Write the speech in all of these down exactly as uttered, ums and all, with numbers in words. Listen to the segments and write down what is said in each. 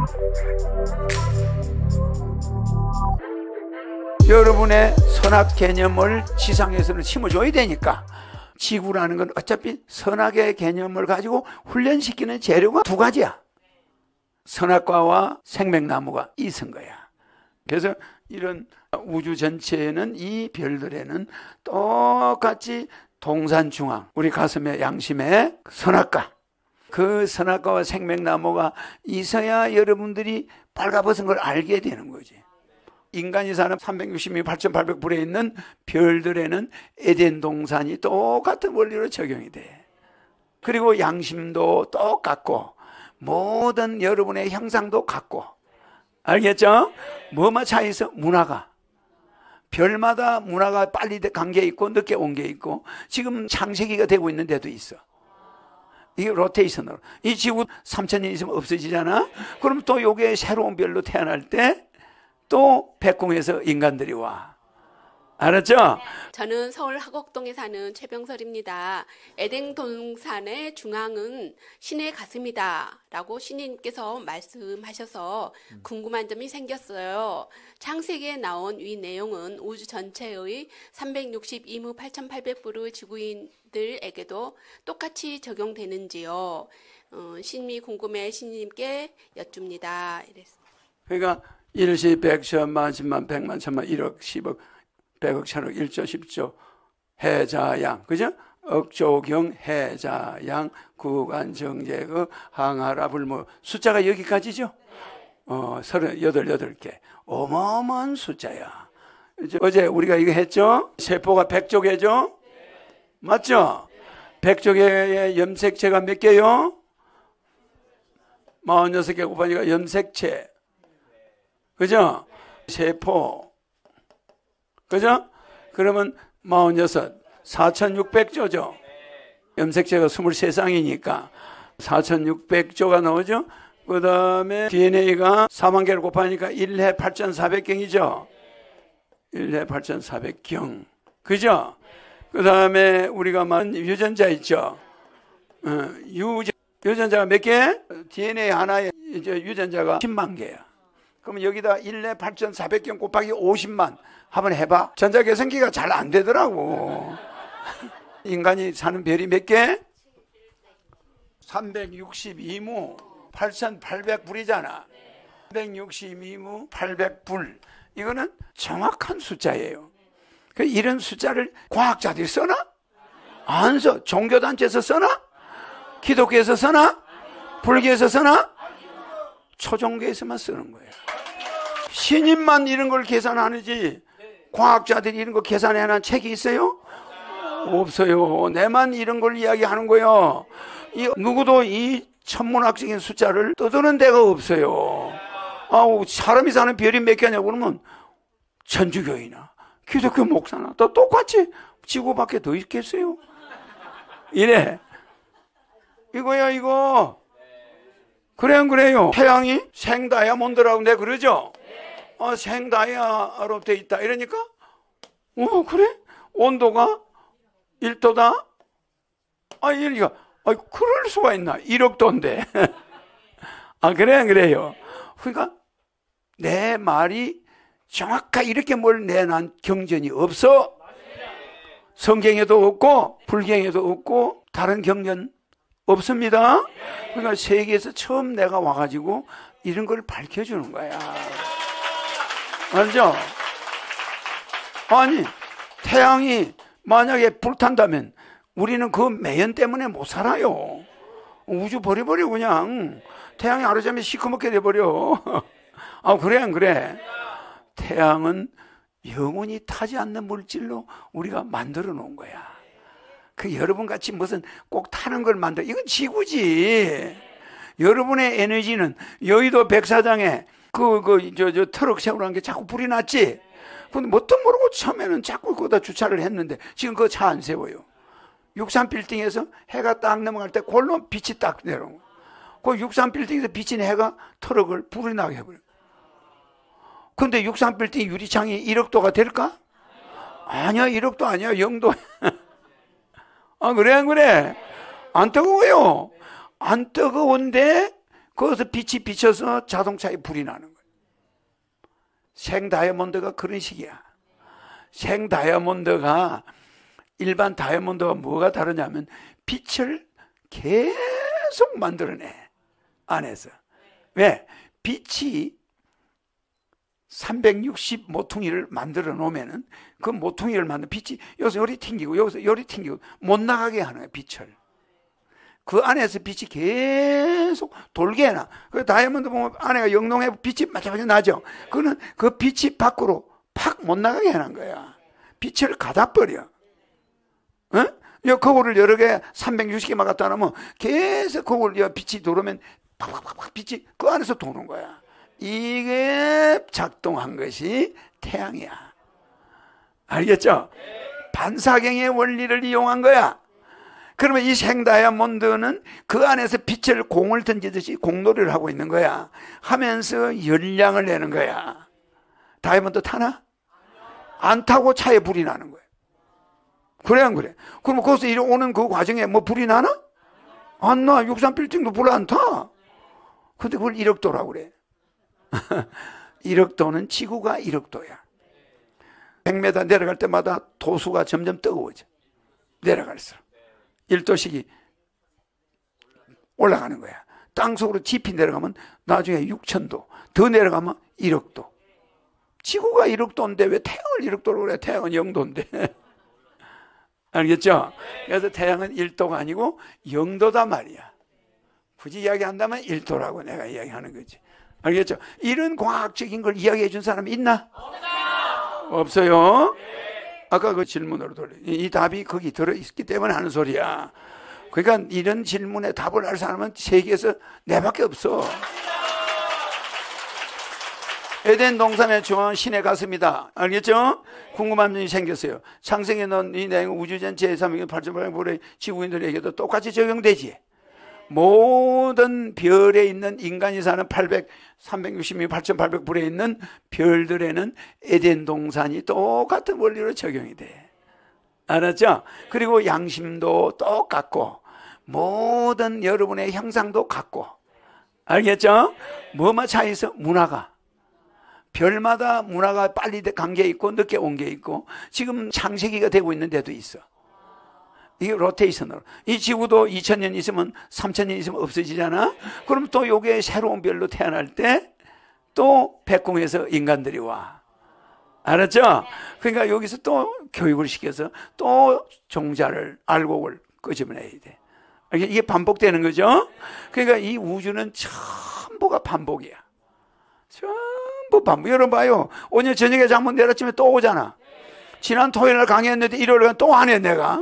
여러분의 선악 개념을 지상에서는 심어줘야 되니까 지구라는 건 어차피 선악의 개념을 가지고 훈련시키는 재료가 두 가지야. 선악과와 생명나무가 있은 거야. 그래서 이런 우주 전체에는 이 별들에는 똑같이 동산중앙, 우리 가슴의 양심에 선악과, 그 선악과와 생명나무가 있어야 여러분들이 빨가벗은 걸 알게 되는 거지. 인간이 사는 삼백육십이 팔천팔백 불에 있는 별들에는 에덴 동산이 똑같은 원리로 적용이 돼. 그리고 양심도 똑같고 모든 여러분의 형상도 같고. 알겠죠? 뭐만 차이 있어? 문화가. 별마다 문화가 빨리 간 게 있고 늦게 온 게 있고 지금 창세기가 되고 있는 데도 있어. 이게 로테이션으로. 이 지구 삼천 년 있으면 없어지잖아. 그럼 또 요게 새로운 별로 태어날 때 또 백궁에서 인간들이 와. 알았죠? 저는 서울 하곡동에 사는 최병설입니다. 에덴 동산의 중앙은 신의 가슴이다 라고 신님께서 말씀하셔서 궁금한 점이 생겼어요. 창세기에 나온 이 내용은 우주 전체의 삼백육십이 무 팔천팔백 불의 지구인들에게도 똑같이 적용되는지요? 어, 신님이 궁금해 신님께 여쭙니다. 이랬어요. 그러니까 일시, 백천, 만십만, 백만, 천만, 일억, 십억, 백억, 천억, 일조, 십조, 해자양, 그죠? 억조경, 해자양, 구간, 정제그, 항하라, 불모. 숫자가 여기까지죠? 어, 서른여덟, 여덟 개. 어마어마한 숫자야. 이제 어제 우리가 이거 했죠? 세포가 백조개죠? 맞죠? 백조개의 염색체가 몇 개요? 마흔여섯 개 곱하니까 염색체. 그죠? 세포. 그죠? 그러면 마흔여섯, 사천육백 조죠. 염색체가 이십삼 쌍이니까 사천육백 조가 나오죠? 그 다음에 디엔에이가 사만 개를 곱하니까 일 해 팔천사백 경이죠? 일 해 팔천사백 경. 그죠? 그 다음에 우리가 만 유전자 있죠? 어, 유전, 유전자가 몇 개? 디엔에이 하나에 이제 유전자가 십만 개야. 그럼 여기다 일 해 팔천사백 경 곱하기 오십만 한번 해봐. 전자계산기가 잘 안 되더라고. 인간이 사는 별이 몇 개? 삼백육십이 무 팔천팔백 불이잖아. 삼백육십이 무 팔백 불. 이거는 정확한 숫자예요. 이런 숫자를 과학자들이 써나? 안 써. 종교단체에서 써나? 기독교에서 써나? 불교에서 써나? 초종교에서만 쓰는 거예요. 신인만 이런 걸 계산하는지 과학자들이 이런 거 계산해낸 책이 있어요? 없어요. 내만 이런 걸 이야기하는 거예요. 이, 누구도 이 천문학적인 숫자를 떠드는 데가 없어요. 아우, 사람이 사는 별이 몇 개냐고 그러면 천주교이나 기독교 목사나 또 똑같이 지구밖에 더 있겠어요? 이래. 이거야 이거. 그래 안 그래요? 태양이 생다이아몬드라고 내 그러죠? 어, 생다이아로 돼 있다 이러니까 어 그래? 온도가 일 도다? 아 이러니까 아, 그럴 수가 있나? 일억 도인데. 아 그래 안 그래요? 그러니까 내 말이 정확하게 이렇게 뭘 내난 경전이 없어. 성경에도 없고 불경에도 없고 다른 경전 없습니다. 그러니까 세계에서 처음 내가 와가지고 이런 걸 밝혀주는 거야. 알죠? 아니 태양이 만약에 불탄다면 우리는 그 매연 때문에 못 살아요. 우주 버려버려 그냥. 태양이 하루종일 시커멓게 돼버려. 아 그래 안 그래? 태양은 영원히 타지 않는 물질로 우리가 만들어 놓은 거야. 그 여러분같이 무슨 꼭 타는 걸 만들어. 이건 지구지. 여러분의 에너지는 여의도 백사장에 그, 그, 저, 저 트럭 세우라는 게 자꾸 불이 났지. 근데 뭣도 모르고 처음에는 자꾸 거기다 주차를 했는데 지금 그 차 안 세워요. 육삼 빌딩에서 해가 딱 넘어갈 때 골로 빛이 딱 내려오고 그 육삼 빌딩에서 비친 해가 트럭을 불이 나게 해버려요. 근데 육삼 빌딩 유리창이 일억 도가 될까? 아니야, 일억 도 아니야, 영 도. 아, 그래, 안 그래? 안 뜨거워요. 안 뜨거운데 거기서 빛이 비쳐서 자동차에 불이 나는 거예요. 생 다이아몬드가 그런 식이야. 생 다이아몬드가 일반 다이아몬드와 뭐가 다르냐면 빛을 계속 만들어내. 안에서. 왜? 빛이 삼백육십 모퉁이를 만들어 놓으면은 그 모퉁이를 만든 빛이 여기서 요리 튕기고 여기서 요리 튕기고 못 나가게 하는 거예요. 빛을. 그 안에서 빛이 계속 돌게 해놔. 그 다이아몬드 보면 안에가 영롱해 빛이 마찬가지 나죠. 그거는 그 빛이 밖으로 팍 못 나가게 해놓은 거야. 빛을 가다버려. 어? 거울을 여러 개 삼백육십 개만 갖다 놓으면 계속 거울 빛이 들어오면 팍팍팍 빛이 그 안에서 도는 거야. 이게 작동한 것이 태양이야. 알겠죠? 반사경의 원리를 이용한 거야. 그러면 이 생다이아몬드는 그 안에서 빛을 공을 던지듯이 공놀이를 하고 있는 거야. 하면서 열량을 내는 거야. 다이아몬드 타나? 안 타고 차에 불이 나는 거야. 그래 안 그래? 그럼 거기서 이리 오는 그 과정에 뭐 불이 나나? 안 나. 육삼 빌딩도 불 안 타. 근데 그걸 일억도라고 그래. 일억도는 지구가 일억도야. 백 미터 내려갈 때마다 도수가 점점 뜨거워져. 내려갈수록. 일 도씩이 올라가는 거야. 땅속으로 깊이 내려가면 나중에 육천 도. 더 내려가면 일억도. 지구가 일억도인데 왜 태양을 일억도로 그래? 태양은 영도인데. 알겠죠? 그래서 태양은 일도가 아니고 영도다 말이야. 굳이 이야기한다면 일도라고 내가 이야기하는 거지. 알겠죠? 이런 과학적인 걸 이야기해 준 사람이 있나? 없어요. 아까 그 질문으로 돌려. 이 답이 거기 들어있기 때문에 하는 소리야. 그러니까 이런 질문에 답을 할 사람은 세계에서 내밖에 없어. 에덴 동산의 중앙은 신의 같습니다. 알겠죠? 궁금한 점이 생겼어요. 창세기에 넣은 이 내용은 우주 전체의 제삼 팔천팔백 불의 지구인들에게도 똑같이 적용되지. 모든 별에 있는 인간이 사는 팔백, 삼백육십, 팔천팔백 불에 있는 별들에는 에덴 동산이 똑같은 원리로 적용이 돼. 알았죠? 그리고 양심도 똑같고 모든 여러분의 형상도 같고. 알겠죠? 뭐만 차이 있어? 문화가. 별마다 문화가 빨리 간 게 있고 늦게 온 게 있고 지금 창세기가 되고 있는 데도 있어. 이게 로테이션으로. 이 지구도 이천 년 있으면 삼천 년 있으면 없어지잖아. 그럼 또 요게 새로운 별로 태어날 때 또 백궁에서 인간들이 와. 알았죠? 그러니까 여기서 또 교육을 시켜서 또 종자를 알곡을 끄집어내야 돼. 이게 반복되는 거죠? 그러니까 이 우주는 전부가 반복이야. 전부 반복. 여러분 봐요. 오늘 저녁에 잠못 내일 아침에 또 오잖아. 지난 토요일 날 강의했는데 일요일 또 안 해 내가.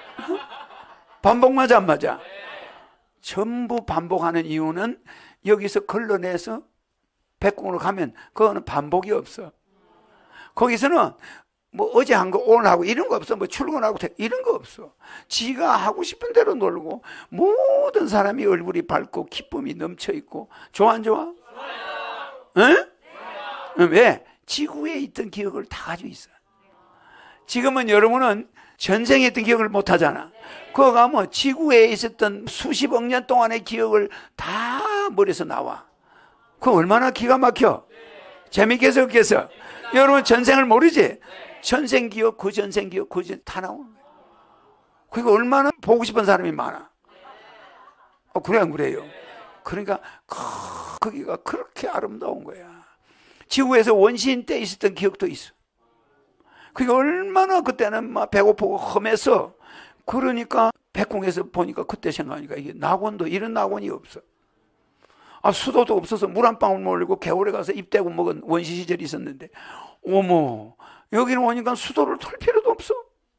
반복 맞아 안 맞아? 전부 반복하는 이유는 여기서 걸러내서 백궁으로 가면 그거는 반복이 없어. 거기서는 뭐 어제 한 거 오늘 하고 이런 거 없어. 뭐 출근하고 이런 거 없어. 지가 하고 싶은 대로 놀고 모든 사람이 얼굴이 밝고 기쁨이 넘쳐 있고. 좋아 안 좋아? 응? 왜? 지구에 있던 기억을 다 가지고 있어. 지금은 여러분은 전생에 있던 기억을 못 하잖아. 그거 가면 지구에 있었던 수십억 년 동안의 기억을 다 머리에서 나와. 그거 얼마나 기가 막혀. 재밌겠어 없겠어? 여러분 전생을 모르지? 전생 기억, 그 전생 기억, 그 전 다 나오는 거야. 그게 얼마나 보고 싶은 사람이 많아. 어, 그래 안 그래요? 그러니까 거기가 그렇게 아름다운 거야. 지구에서 원시인 때 있었던 기억도 있어. 그게 얼마나 그때는 막 배고프고 험해서 그러니까 백궁에서 보니까 그때 생각하니까 이게 낙원도 이런 낙원이 없어. 아, 수도도 없어서 물 한 방울 몰리고 겨울에 가서 입 대고 먹은 원시 시절이 있었는데 어머 여기는 오니까 수도를 털 필요도 없어.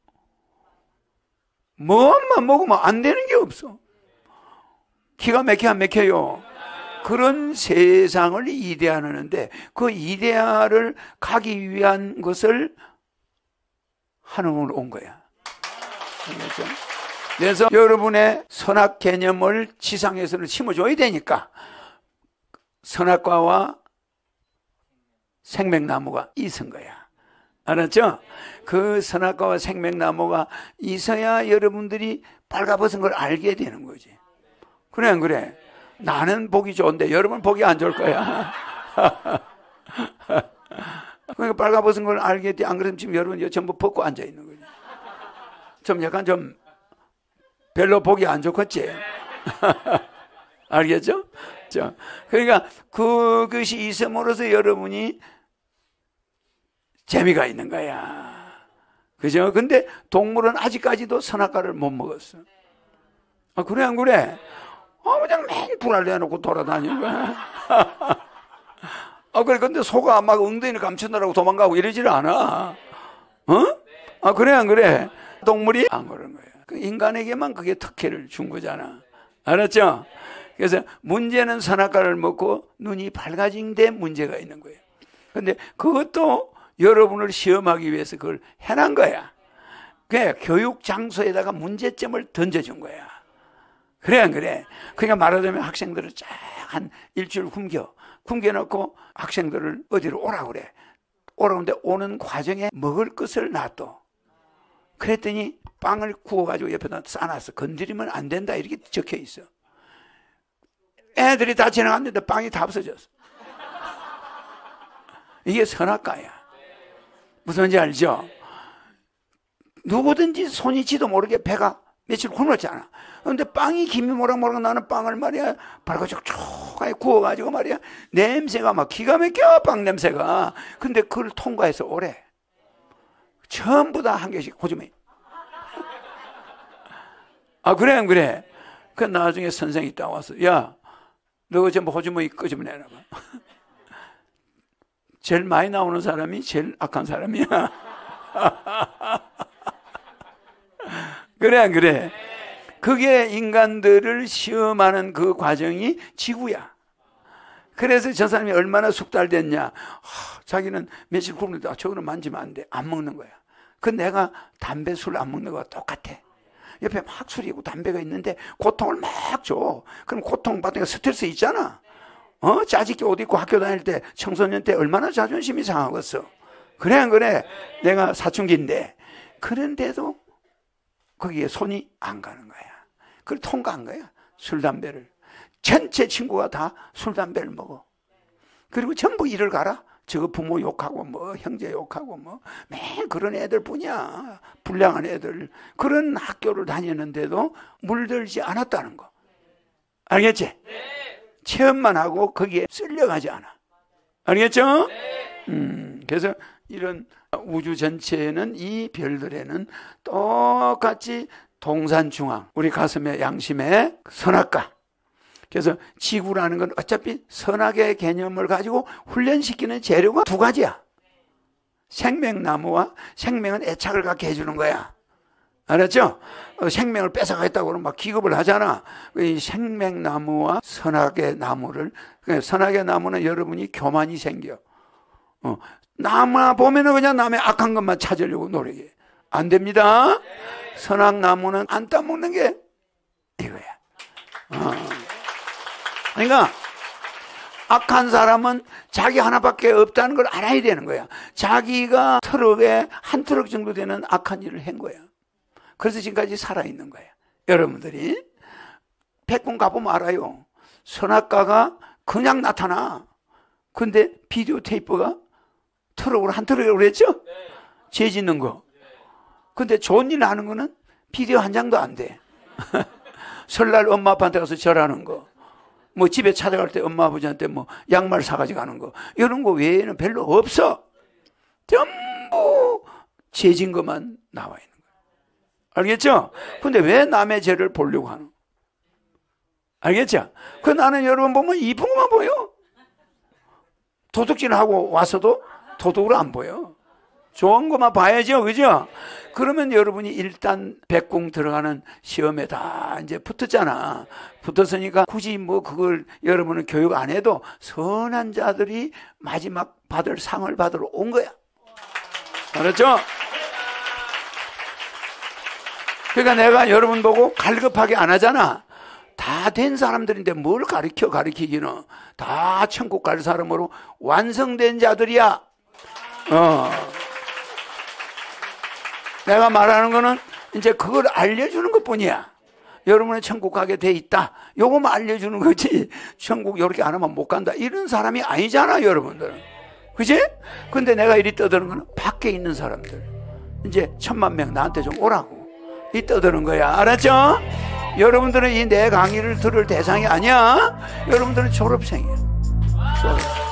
뭐만 먹으면 안 되는 게 없어. 기가 막혀 안 막혀요. 그런 세상을 이데아하는데 그 이데아를 가기 위한 것을 하늘로 온 거야. 그렇죠? 그래서 여러분의 선악 개념을 지상에서는 심어줘야 되니까 선악과와 생명나무가 있은 거야. 알았죠? 그 선악과와 생명나무가 있어야 여러분들이 빨가벗은 걸 알게 되는 거지. 그래 안 그래? 나는 보기 좋은데 여러분 보기 안 좋을 거야. 그러니까 빨가벗은 걸 알겠지. 안 그러면 지금 여러분 이거 전부 벗고 앉아 있는 거지. 좀 약간 좀 별로 보기 안 좋겠지. 알겠죠? 자, 그러니까 그것이 있음으로써 여러분이 재미가 있는 거야. 그죠? 근데 동물은 아직까지도 선악과를 못 먹었어. 아, 그래, 안 그래? 아, 그냥 맨 불알 내놓고 돌아다니는 거야. 아, 그래. 근데 소가 막 엉덩이를 감추느라고 도망가고 이러질 않아. 어? 아, 그래, 안 그래? 동물이 안 그런 거야. 인간에게만 그게 특혜를 준 거잖아. 알았죠? 그래서 문제는 선악과를 먹고 눈이 밝아진 데 문제가 있는 거예요. 근데 그것도 여러분을 시험하기 위해서 그걸 해놓은 거야. 그래, 교육 장소에다가 문제점을 던져준 거야. 그래, 안 그래? 그러니까 말하자면 학생들을 쫙 한 일주일 굶겨. 굶겨놓고 학생들을 어디로 오라 그래. 오라는데 오는 과정에 먹을 것을 놔둬. 그랬더니 빵을 구워가지고 옆에다 싸놨어. 건드리면 안 된다 이렇게 적혀 있어. 애들이 다 지나갔는데 빵이 다 없어졌어. 이게 선악과야. 무슨 말인지 알죠? 누구든지 손이 지도 모르게 배가 며칠 굶었잖아. 그런데 빵이 김이 모락모락 나는 빵을 말이야 발가락 촉하게 구워가지고 말이야 냄새가 막 기가 막혀. 빵 냄새가. 근데 그걸 통과해서 오래. 전부 다 한 개씩 호주머니. 아, 그래, 안 그래? 그 나중에 선생이 딱 와서, 야, 너 전부 호주머니 끄집어내라. 제일 많이 나오는 사람이 제일 악한 사람이야. 그래, 안 그래? 그게 인간들을 시험하는 그 과정이 지구야. 그래서 저 사람이 얼마나 숙달됐냐. 하, 자기는 며칠 굶는데 아, 저거는 만지면 안 돼. 안 먹는 거야. 그 내가 담배, 술 안 먹는 거와 똑같아. 옆에 막 술이고 담배가 있는데 고통을 막 줘. 그럼 고통받으니까 스트레스 있잖아. 어? 짜집기 옷 입고 학교 다닐 때 청소년 때 얼마나 자존심이 상하겠어. 그래, 안 그래? 내가 사춘기인데. 그런데도 거기에 손이 안 가는 거야. 그걸 통과한 거야. 술, 담배를. 전체 친구가 다 술, 담배를 먹어. 그리고 전부 일을 가라. 저거 부모 욕하고 뭐 형제 욕하고 뭐 매일 그런 애들 뿐이야. 불량한 애들. 그런 학교를 다니는데도 물들지 않았다는 거. 알겠지? 네. 체험만 하고 거기에 쓸려가지 않아. 알겠죠? 네. 음, 그래서 이런 우주 전체에는 이 별들에는 똑같이 동산중앙, 우리 가슴의 양심의 선악과. 그래서 지구라는 건 어차피 선악의 개념을 가지고 훈련시키는 재료가 두 가지야. 생명나무와 생명은 애착을 갖게 해주는 거야. 알았죠? 어, 생명을 뺏어가겠다고 그러면 막 기겁을 하잖아. 이 생명나무와 선악의 나무를, 선악의 나무는 여러분이 교만이 생겨. 어, 나무나 보면은 그냥 남의 악한 것만 찾으려고 노력해. 안 됩니다. 선악나무는 안 따먹는 게 이거야. 어. 그러니까 악한 사람은 자기 하나밖에 없다는 걸 알아야 되는 거야. 자기가 트럭에 한 트럭 정도 되는 악한 일을 한 거야. 그래서 지금까지 살아있는 거야. 여러분들이 백군 가보면 알아요. 선악과가 그냥 나타나. 근데 비디오 테이프가 트럭으로 한 트럭이라고 그랬죠? 죄 짓는 거. 근데 좋은 일 하는 거는 비디오 한 장도 안 돼. 설날 엄마 아빠한테 가서 절하는 거. 뭐 집에 찾아갈 때 엄마 아버지한테 뭐 양말 사가지고 가는 거. 이런 거 외에는 별로 없어. 전부 죄진 것만 나와 있는 거야. 알겠죠? 근데 왜 남의 죄를 보려고 하는? 알겠죠? 그 나는 여러분 보면 이쁜 것만 보여. 도둑질 하고 와서도 도둑으로 안 보여. 좋은 것만 봐야죠. 그죠? 그러면 여러분이 일단 백궁 들어가는 시험에 다 이제 붙었잖아. 붙었으니까 굳이 뭐 그걸 여러분은 교육 안 해도 선한 자들이 마지막 받을 상을 받으러 온 거야. 알았죠? 그러니까 내가 여러분 보고 갈급하게 안 하잖아. 다 된 사람들인데 뭘 가르쳐 가르치기는. 다 천국 갈 사람으로 완성된 자들이야. 어. 내가 말하는 거는 이제 그걸 알려주는 것 뿐이야. 여러분은 천국 가게 돼 있다. 요거만 알려주는 거지. 천국 이렇게 안 하면 못 간다. 이런 사람이 아니잖아, 여러분들은. 그지? 근데 내가 이리 떠드는 거는 밖에 있는 사람들. 이제 천만 명 나한테 좀 오라고. 이 떠드는 거야. 알았죠? 여러분들은 이 내 강의를 들을 대상이 아니야. 여러분들은 졸업생이야. 졸업생.